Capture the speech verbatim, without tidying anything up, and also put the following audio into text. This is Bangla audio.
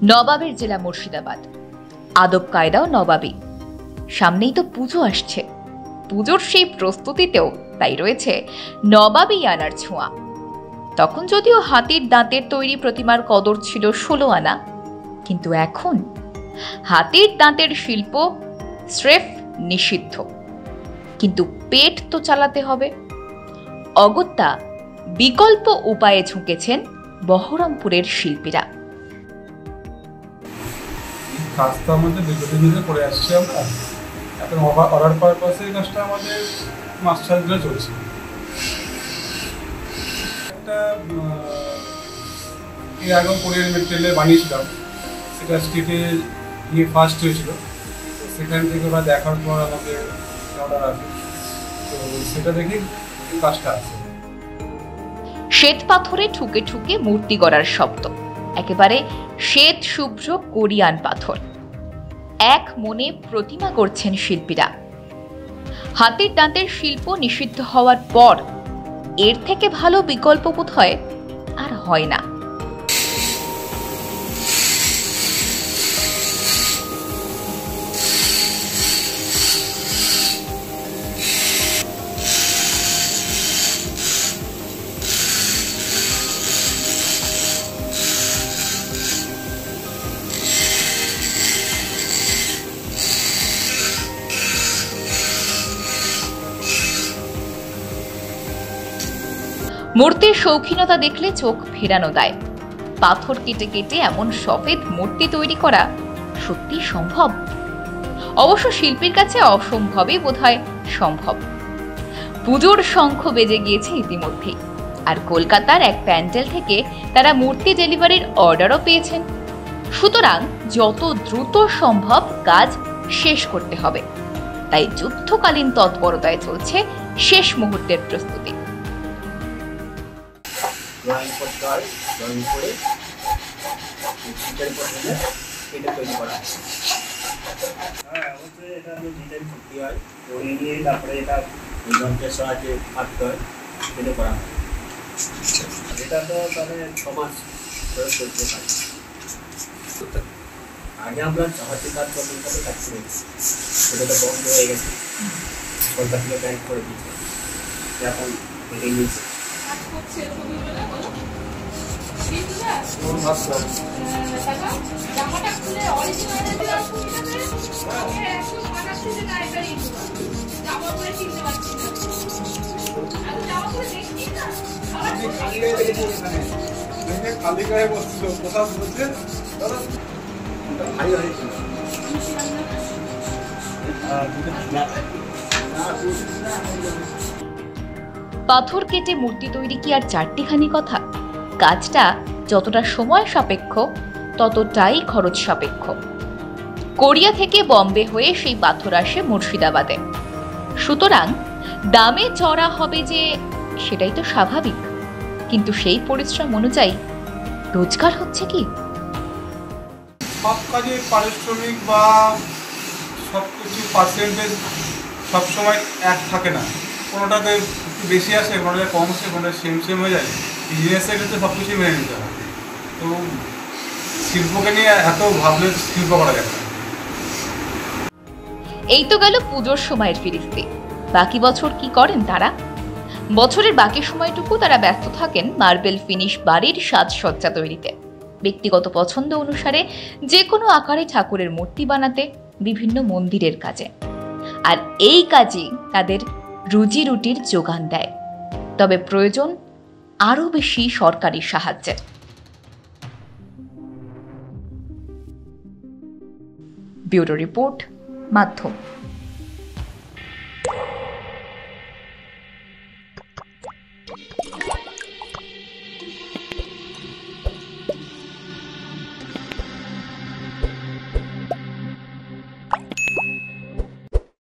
নবাবের জেলা মুর্শিদাবাদ, আদব কায়দাও নবাবী। সামনেই তো পুজো আসছে, পুজোর সেই প্রস্তুতিতেও তাই রয়েছে নবাবী আনার ছোঁয়া। তখন যদিও হাতির দাঁতের তৈরি প্রতিমার কদর ছিল ষোলো আনা, কিন্তু এখন হাতির দাঁতের শিল্প স্রেফ নিষিদ্ধ। কিন্তু পেট তো চালাতে হবে, অগত্যা বিকল্প উপায়ে ঝুঁকেছেন বহরমপুরের শিল্পীরা। কাজটা আমাদের দীর্ঘদিন ধরে করে আসছি আমরা। এখন অর্ডার পারপাসে এই কাজটা আমাদের মাস ছয় ধরে চলছে। একটা এর আগেও কোরিয়ান মেটেরিয়ালে বানিয়েছিলাম, সেটা স্ট্রিটে গিয়ে ফার্স্ট হয়েছিল। সেখান থেকে ওরা দেখার পর আমাদের অর্ডার আসে, তো সেটা দেখেই কাজটা আছে। শ্বেত পাথরে ঠুকে ঠুকে মূর্তি গড়ার শব্দ, একেবারে শ্বেত শুভ্র কোরিয়ান পাথর। এক মনে প্রতিমা করছেন শিল্পীরা। হাতির দাঁতের শিল্প নিষিদ্ধ হওয়ার পর এর থেকে ভালো বিকল্প বোধহয় আর হয় না। মূর্তির শৌখিনতা দেখলে চোখ ফেরানো দেয়। পাথর কেটে কেটে এমন সফেদ মূর্তি তৈরি করা সত্যি সম্ভব? অবশ্য শিল্পীর কাছে অসম্ভবই বোধহয় সম্ভব। পুজোর শঙ্খ বেজে গিয়েছে ইতিমধ্যেই, আর কলকাতার এক প্যান্ডেল থেকে তারা মূর্তি ডেলিভারির অর্ডারও পেয়েছেন। সুতরাং যত দ্রুত সম্ভব কাজ শেষ করতে হবে, তাই যুদ্ধকালীন তৎপরতায় চলছে শেষ মুহূর্তের প্রস্তুতি। ড্রয়িং করতে হয়, ড্রয়িং করে প্রথমে এটা তৈরি করা হয়। হ্যাঁ, অবশ্যই এটা ডিজাইন করতে হয়, ড্রয়িং নিয়ে তারপরে এটা যন্ত্রের সাহায্যে কাটতে হয়, এটা করা হয়। এটা তো তাহলে সমাজ প্রয়োগ করতে পারি। আগে আমরা হাতে কাজ করতে কাজ করেছি, সেটা তো বন্ধ হয়ে গেছে, সরকার থেকে ব্যান করে দিচ্ছে, এখন এটাই নিচ্ছে। খালি গায়ে বসছিল, কোথাও বলছে ভারী হয়েছিল। পাথর কেটে মূর্তি তৈরি কি আর চারটিখানি কথা? কাজটা যতটা সময় সাপেক্ষ ততটাই খরচ সাপেক্ষ। কোরিয়া থেকে বম্বে হয়ে সেই পাথর আসে মুর্শিদাবাদে, সুতরাং দামে চড়া হবে যে সেটাই তো স্বাভাবিক। কিন্তু সেই পরিশ্রম অনুযায়ী রোজগার হচ্ছে কি? সব কাজে পারিশ্রমিক বা সব কিছু পার্সেন্টেজ সবসময় এক থাকে না, কোনোটাতে একটু বেশি আসে, কোনোটা কম আসে, কোনোটা সেম সেম হয়ে যায়। বিজনেসের ক্ষেত্রে সব কিছুই মেনে নিতে হয়। তো শিল্পকে নিয়ে এত ভাবলে শিল্প করা যায় না। এই তো গেল পুজোর সময়ের ফিরিস্তি। বাকি বছর কি করেন তারা? বছরের বাকি সময়টুকু তারা ব্যস্ত থাকেন মার্বেল ফিনিশ বাড়ির সাজসজ্জা তৈরিতে, ব্যক্তিগত পছন্দ অনুসারে যে কোনো আকারে ঠাকুরের মূর্তি বানাতে, বিভিন্ন মন্দিরের কাজে। আর এই কাজই তাদের রুজি রুটির যোগান দেয়। তবে প্রয়োজন আরো বেশি সরকারি সাহায্যের। ব্যুরো রিপোর্ট, মাধ্যম।